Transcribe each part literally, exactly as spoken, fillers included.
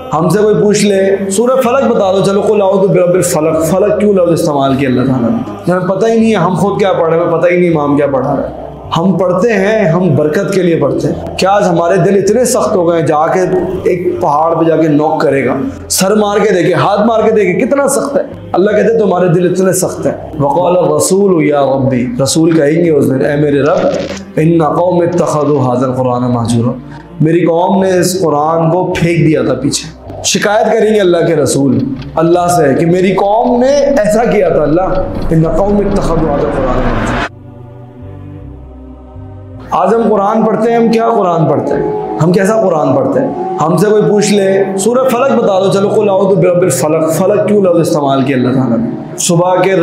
हमसे कोई पूछ ले सूरह फलक बता दो, चलो कुल औज़ु बिरब्बिल फलक, फलक क्यों लफ्ज़ इस्तेमाल किया अल्लाह ताला ने? हमें पता ही नहीं है हम खुद क्या पढ़ रहे हैं, पता ही नहीं इमाम क्या पढ़ा रहा है। हम पढ़ते हैं, हम बरकत के लिए पढ़ते हैं। क्या आज हमारे दिल इतने सख्त हो गए, जाके एक पहाड़ पे जाके नॉक करेगा, सर मार के देखे, हाथ मार के देखे, कितना सख्त है। अल्लाह कहते हैं तुम्हारे दिल इतने सख्त है। वक़ाल रसूल या रब्बी, रसूल कहेंगे उस दिन, ए मेरे रब, इन्ना कौम इत्तख़ज़ू हाज़ल कुरान महजूरा, मेरी कौम ने इस कुरान को फेंक दिया था पीछे। शिकायत करेंगे अल्लाह के रसूल अल्लाह से कि मेरी कौम ने ऐसा किया था। अल्लाह इन्ना कौम इत्तख़ज़ू हाज़ल कुरान महजूरा। आज हम कुरान पढ़ते हैं, हम क्या कुरान पढ़ते हैं, हम कैसा कुरान पढ़ते हैं? हमसे कोई पूछ ले सूरह फलक बता दो, चलो कुल औज़ु बिरब्बिल फलक, फलक क्यों लफ्ज़ इस्तेमाल किया अल्लाह ताला ने? सुबह के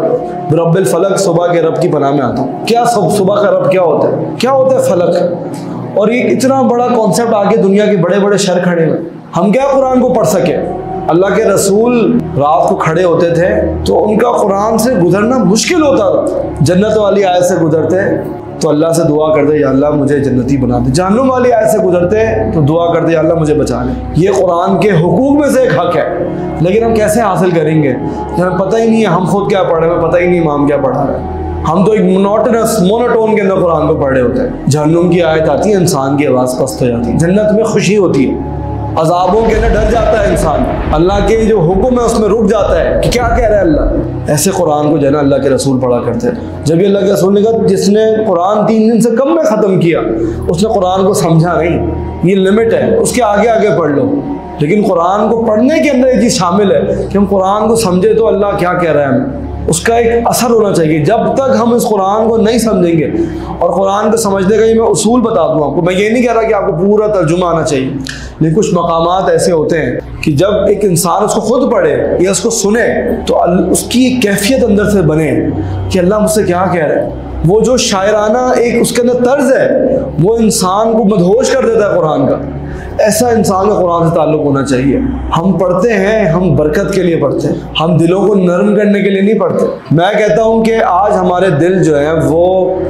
रब रब्बिल फलक, सुबह के रब की पनाह में आता हूँ। क्या सब सुबह का रब क्या होता है, क्या होता है फलक? और ये इतना बड़ा कॉन्सेप्ट आगे दुनिया के बड़े बड़े शहर खड़े हुए, हम क्या कुरान को पढ़ सके? अल्लाह के रसूल रात को खड़े होते थे तो उनका कुरान से गुजरना मुश्किल होता था। जन्नत वाली आयत से गुजरते तो अल्लाह से दुआ करते या अल्लाह मुझे जन्नती बना दे, जहन्नुम वाली आयत से गुजरते तो दुआ करते या अल्लाह मुझे बचा ले। ये कुरान के हुकूक में से एक हक है, लेकिन हम कैसे हासिल करेंगे? हमें पता ही नहीं है हम खुद क्या पढ़ रहे हैं, पता ही नहीं इमाम क्या पढ़ा रहा है। हम तो एक मोनोटोनस मोनोटोन के अंदर कुरान को पढ़ रहे होते हैं। जहन्नुम की आयत आती है, इंसान की आवाज़ पस्त हो जाती है। जन्नत में खुशी होती है, अजाबों के अंदर डर जाता है इंसान, अल्लाह के जो हुक्म है उसमें रुक जाता है कि क्या कह रहा है अल्लाह। ऐसे कुरान को जो है ना अल्लाह के रसूल पढ़ा करते हैं। जब ये अल्लाह के रसूल ने कहा जिसने कुरान तीन दिन से कम में ख़त्म किया उसने कुरान को समझा नहीं, ये लिमिट है, उसके आगे आगे पढ़ लो। लेकिन कुरान को पढ़ने के अंदर एक चीज़ शामिल है कि हम कुरान को समझे तो अल्लाह क्या कह रहा है हमें, उसका एक असर होना चाहिए। जब तक हम इस कुरान को नहीं समझेंगे, और कुरान को समझने का ये मैं उसूल बता दूँ आपको, मैं ये नहीं कह रहा कि आपको पूरा तर्जुमा आना चाहिए, लेकिन कुछ मकामात ऐसे होते हैं कि जब एक इंसान उसको खुद पढ़े या उसको सुने तो उसकी कैफियत अंदर से बने कि अल्लाह मुझसे क्या कह रहा है। वो जो शायराना एक उसके अंदर तर्ज है वो इंसान को मदहोश कर देता है कुरान का। ऐसा इंसान का कुरान से ताल्लुक़ होना चाहिए। हम पढ़ते हैं, हम बरकत के लिए पढ़ते हैं, हम दिलों को नरम करने के लिए नहीं पढ़ते। मैं कहता हूँ कि आज हमारे दिल जो हैं वो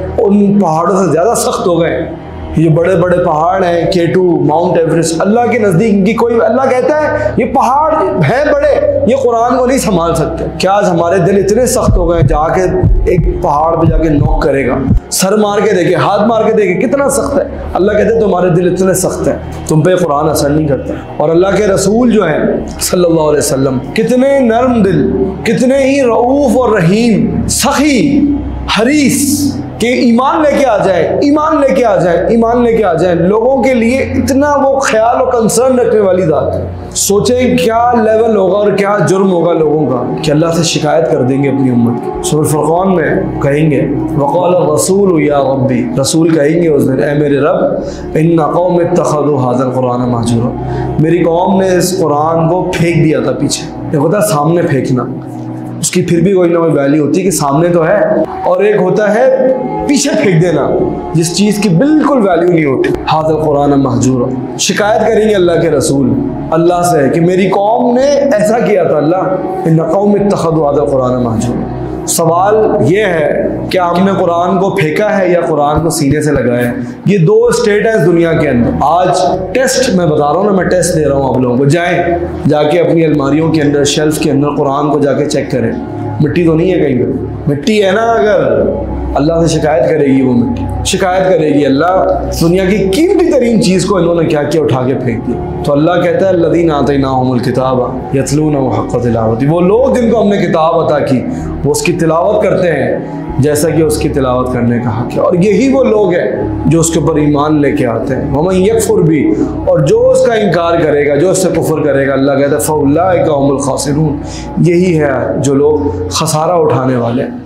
उन पहाड़ों से ज़्यादा सख्त हो गए। ये बड़े बड़े पहाड़ हैं, केटू, माउंट एवरेस्ट, अल्लाह के नज़दीक इनकी कोई, अल्लाह कहता है ये पहाड़ हैं बड़े, ये कुरान को नहीं संभाल सकते। क्या आज हमारे दिल इतने सख्त हो गए, जाके एक पहाड़ पे जाके नॉक करेगा, सर मार के देखे, हाथ मार के देखे, कितना सख्त है। अल्लाह कहते हैं तुम्हारे दिल इतने सख्त हैं, तुम पे कुरान असर नहीं करता। और अल्लाह के रसूल जो हैं सल्लल्लाहु अलैहि वसल्लम कितने नरम दिल, कितने ही रऊफ और रहीम, सखी, हरीस कि ईमान लेके आ जाए, ईमान लेके आ जाए, ईमान लेके आ जाए, लोगों के लिए इतना वो ख्याल और कंसर्न रखने वाली बात है। सोचें क्या लेवल होगा और क्या जुर्म होगा लोगों का कि अल्लाह से शिकायत कर देंगे अपनी उम्मत की। सूरह फुरक़ान में कहेंगे वक़ाल रसूल या रब्बी, रसूल कहेंगे उस दिन, ए मेरे रब, इन्ना कौम इत्तख़ज़ू हाज़ल कुरान महजूरा, मेरी कौम ने इस कुरान को फेंक दिया था पीछे। एक होता है सामने फेंकना, उसकी फिर भी कोई ना कोई वैल्यू होती है कि सामने तो है, और एक होता है पीछे फेंक देना जिस चीज़ की बिल्कुल वैल्यू नहीं होती। हाज़ल कुरान महजूरा, शिकायत करेंगे अल्लाह के रसूल अल्लाह से कि मेरी कौम ने ऐसा किया था। अल्लाह इन्ना कौम इत्तख़ज़ू हाज़ल कुरान महजूरा। सवाल ये है कि आपने कुरान को फेंका है या कुरान को सीने से लगाया है। ये दो स्टेट है इस दुनिया के अंदर। आज टेस्ट मैं बता रहा हूँ ना, मैं टेस्ट दे रहा हूँ आप लोगों को, जाएं जाके अपनी अलमारियों के अंदर, शेल्फ के अंदर कुरान को जाके चेक करें, मिट्टी तो नहीं है कहीं पर। मिट्टी है ना, अगर अल्लाह से शिकायत करेगी वो मिट्टी, शिकायत करेगी अल्लाह दुनिया की कीमती तरीन चीज़ को इन्होंने क्या किया, उठा के फेंक दिया। तो अल्लाह कहता है लदीना आतैनाहुमुल किताब यतलूनहु हक़्क़ तिलावती, वो लोग जिनको हमने किताब अता की वो उसकी तिलावत करते हैं जैसा कि उसकी तिलावत करने का हक़ है। और यही वो लोग हैं जो उसके ऊपर ईमान लेके आते हैं। वमन यकफुर भी, और जो उसका इनकार करेगा, जो उससे कुफ्र करेगा, अल्लाह कहता है फ़उलाइका हुमुल खासिरून, यही है जो लोग खसारा उठाने वाले हैं।